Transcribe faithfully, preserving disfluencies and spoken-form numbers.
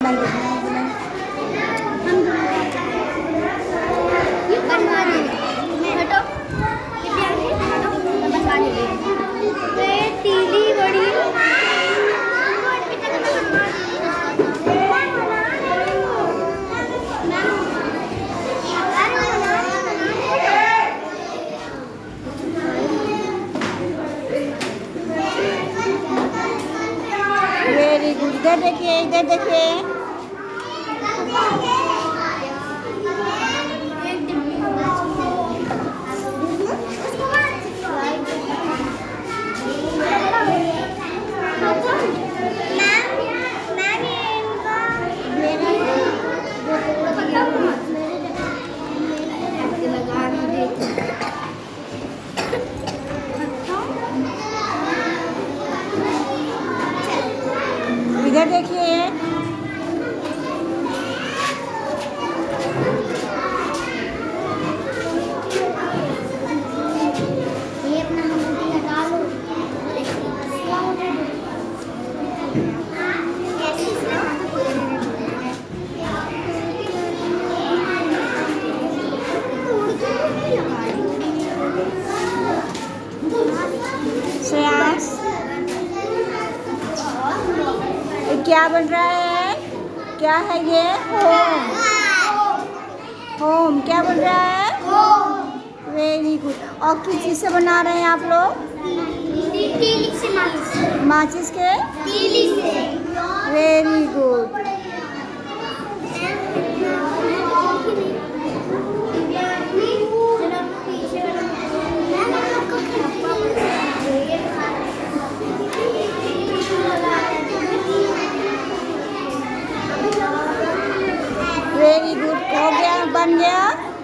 तीली बड़ी very good. इधर देखिए, इधर देखिए। इधर देखिए, ये अपना अंगूठी लगा लो। श्रेयांश, क्या बन रहा है? क्या है ये? होम। होम क्या बन रहा है? Very good. और किस चीज़ से बना रहे हैं आप लोग? तीली से। माचिस। माचिस के? तीली से। Very good. Very good. हो गया, बन गया।